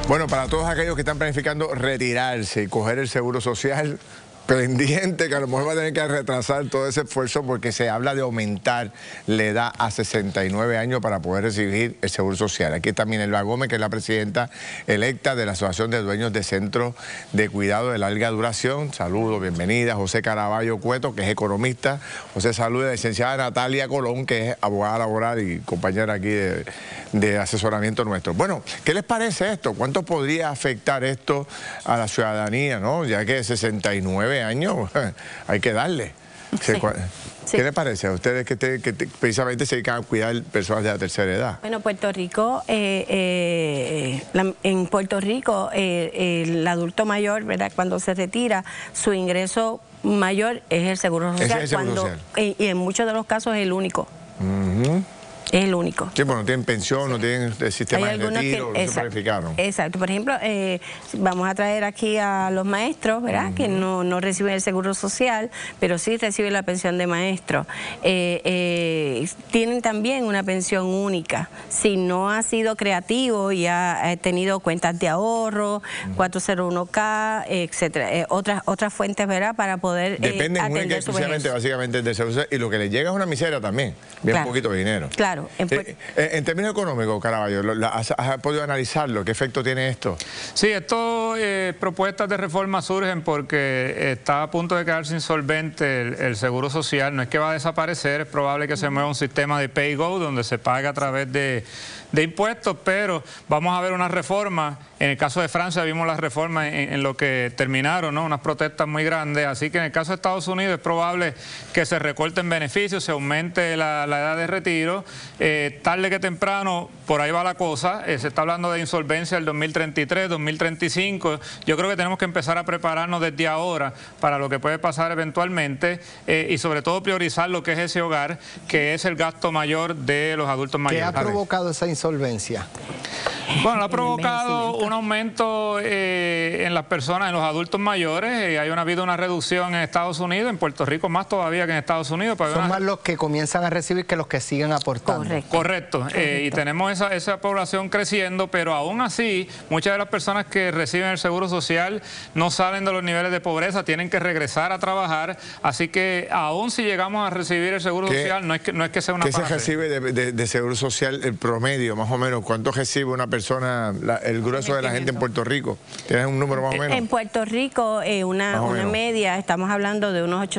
Bueno, para todos aquellos que están planificando retirarse y coger el seguro social, pendiente que a lo mejor va a tener que retrasar todo ese esfuerzo porque se habla de aumentar la edad a 69 años para poder recibir el seguro social. Aquí está Minerva Gómez, que es la presidenta electa de la Asociación de Dueños de Centros de Cuidado de Larga Duración. Saludos, bienvenida. José Caraballo Cueto, que es economista. José, saluda a la licenciada Natalia Colón, que es abogada laboral y compañera aquí de asesoramiento nuestro. Bueno, ¿qué les parece esto? ¿Cuánto podría afectar esto a la ciudadanía, no? Ya que 69 años hay que darle. Sí. ¿Qué les parece a ustedes que precisamente se dedican a cuidar personas de la tercera edad? Bueno, Puerto Rico, en Puerto Rico el adulto mayor, ¿verdad?, cuando se retira, su ingreso mayor es el seguro social. Es el seguro social. Y en muchos de los casos es el único. Es el único. Sí, pues no tienen pensión, no tienen el sistema de retiro, no se planificaron. Exacto. Por ejemplo, vamos a traer aquí a los maestros, ¿verdad?, que no reciben el seguro social, pero sí reciben la pensión de maestro. Tienen también una pensión única. Si no ha sido creativo y ha tenido cuentas de ahorro, 401k, etcétera, otras fuentes, ¿verdad?, para poder dependen atender exclusivamente, básicamente, del seguro social, y lo que les llega es una miseria también, bien claro, poquito de dinero. Claro. En términos económicos, Caraballo, ¿has podido analizarlo? ¿Qué efecto tiene esto? Sí, propuestas de reforma surgen porque está a punto de quedarse insolvente el seguro social. No es que va a desaparecer, es probable que se mueva un sistema de pay-go donde se paga a través de impuestos, pero vamos a ver una reforma. En el caso de Francia vimos las reformas en lo que terminaron, ¿no?, unas protestas muy grandes, así que en el caso de Estados Unidos es probable que se recorten beneficios, se aumente la edad de retiro, tarde que temprano, por ahí va la cosa, se está hablando de insolvencia del 2033, 2035, yo creo que tenemos que empezar a prepararnos desde ahora para lo que puede pasar eventualmente y sobre todo priorizar lo que es ese hogar, que es el gasto mayor de los adultos mayores. ¿Qué ha provocado esa insolvencia? Bueno, ha provocado un aumento en las personas, en los adultos mayores. Ha habido una reducción en Estados Unidos, en Puerto Rico más todavía que en Estados Unidos. Son más los que comienzan a recibir que los que siguen aportando. Correcto. Y tenemos esa población creciendo, pero aún así, muchas de las personas que reciben el seguro social no salen de los niveles de pobreza, tienen que regresar a trabajar. Así que aún si llegamos a recibir el seguro social, no es que sea una ¿Qué se recibe de seguro social, el promedio, más o menos? ¿Cuánto recibe una persona, el grueso de la gente en Puerto Rico? ¿Tienes un número más o menos? En Puerto Rico, una media, estamos hablando de unos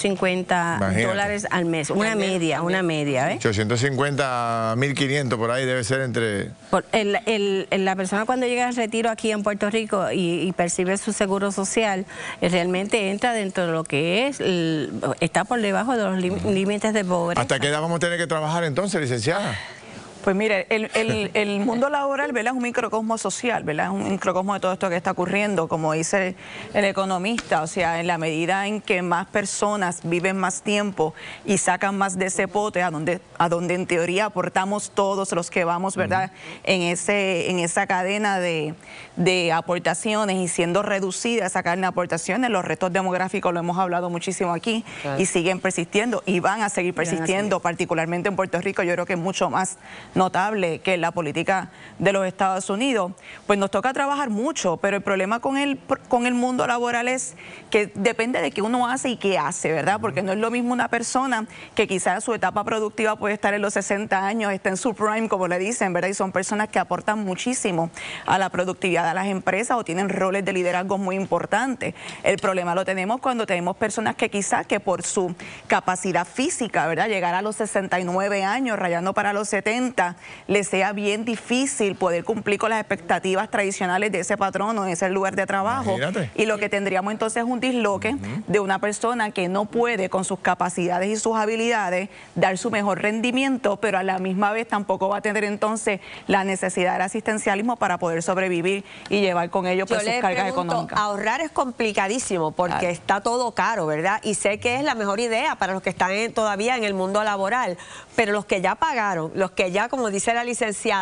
$850 al mes. Una media, ¿eh? 850 a 1.500 por ahí debe ser entre... La persona cuando llega al retiro aquí en Puerto Rico y percibe su seguro social, realmente entra dentro de lo que es, está por debajo de los límites de pobreza. ¿Hasta qué edad vamos a tener que trabajar entonces, licenciada? Pues mire, el mundo laboral, ¿verdad?, es un microcosmos social, ¿verdad?, es un microcosmos de todo esto que está ocurriendo, como dice el economista. O sea, en la medida en que más personas viven más tiempo y sacan más de ese pote, a donde en teoría aportamos todos los que vamos, ¿verdad?, en esa cadena de aportaciones, y siendo reducida esa cadena de aportaciones, los retos demográficos lo hemos hablado muchísimo aquí, y siguen persistiendo y van a seguir persistiendo, particularmente en Puerto Rico. Yo creo que es mucho más notable que la política de los Estados Unidos. Pues nos toca trabajar mucho, pero el problema con el mundo laboral es que depende de qué uno hace y qué hace, ¿verdad? Porque no es lo mismo una persona que quizás su etapa productiva puede estar en los 60 años, está en su prime, como le dicen, ¿verdad? Y son personas que aportan muchísimo a la productividad de las empresas o tienen roles de liderazgo muy importantes. El problema lo tenemos cuando tenemos personas que quizás que por su capacidad física, ¿verdad?, llegar a los 69 años, rayando para los 70, le sea bien difícil poder cumplir con las expectativas tradicionales de ese patrono en ese lugar de trabajo. Imagínate. Y lo que tendríamos entonces es un disloque de una persona que no puede con sus capacidades y sus habilidades dar su mejor rendimiento, pero a la misma vez tampoco va a tener entonces la necesidad del asistencialismo para poder sobrevivir y llevar con ello pues, sus cargas económicas. Ahorrar es complicadísimo porque está todo caro, ¿verdad? Y sé que es la mejor idea para los que están todavía en el mundo laboral, pero los que ya pagaron, los que ya, como dice la licenciada,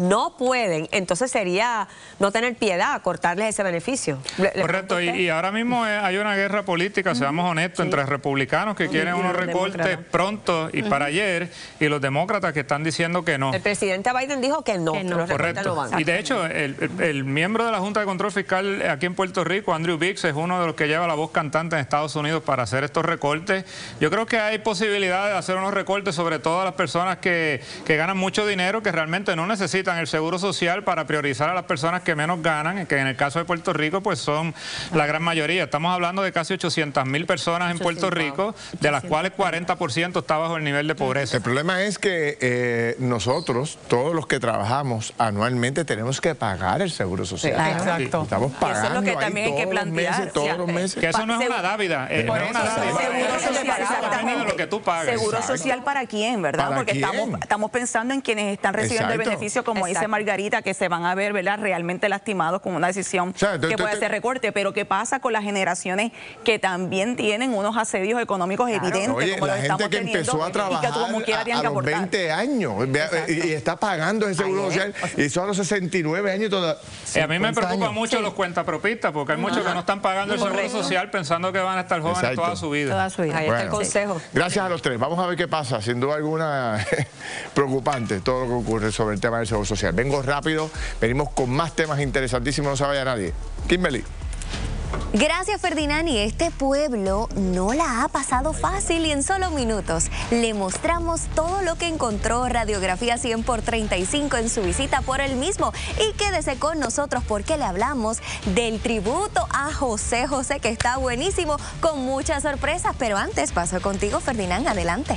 no pueden, entonces sería no tener piedad, cortarles ese beneficio. Correcto, y ahora mismo hay una guerra política, seamos honestos, entre republicanos que quieren unos recortes pronto y para ayer, y los demócratas que están diciendo que no. El presidente Biden dijo que no, que los recortes no van. Y de hecho, el miembro de la Junta de Control Fiscal aquí en Puerto Rico, Andrew Biggs, es uno de los que lleva la voz cantante en Estados Unidos para hacer estos recortes. Yo creo que hay posibilidad de hacer unos recortes, sobre todo a las personas que ganan mucho dinero, que realmente no necesitan el seguro social, para priorizar a las personas que menos ganan, que en el caso de Puerto Rico pues son la gran mayoría. Estamos hablando de casi 800,000 personas en Puerto Rico, de las cuales 40% está bajo el nivel de pobreza. El problema es que nosotros, todos los que trabajamos anualmente, tenemos que pagar el seguro social. Exacto. Estamos pagando eso es lo que ahí también hay que todos los plantear. meses, todos los meses. Que eso no es una dávida, no es una dádiva. Seguro social, exactamente. De lo que tú pagas. Seguro Exacto. social para quién, ¿verdad? ¿Para Porque quién? estamos pensando en quienes están recibiendo Exacto. el beneficio, como dice Margarita, que se van a ver, ¿verdad?, realmente lastimados con una decisión que puede ser recorte. Pero ¿qué pasa con las generaciones que también tienen unos asedios económicos evidentes? Oye, como la los gente estamos que teniendo, empezó a trabajar y que como quiera tienen a que los aportar. 20 años y está pagando ese seguro social, y son a los 69 años todavía. A mí me preocupa mucho los cuentapropistas, porque hay muchos que no están pagando el seguro social pensando que van a estar jóvenes toda su vida. Toda su vida. Ahí está el consejo. Gracias a los tres. Vamos a ver qué pasa. Sin duda alguna, preocupante todo lo que ocurre sobre el tema del seguro social. Vengo rápido, venimos con más temas interesantísimos, no se vaya nadie. Kimberly. Gracias, Ferdinand. Y este pueblo no la ha pasado fácil, y en solo minutos le mostramos todo lo que encontró Radiografía 100x35 en su visita por el mismo. Y quédese con nosotros porque le hablamos del tributo a José José, que está buenísimo, con muchas sorpresas. Pero antes paso contigo, Ferdinand, adelante.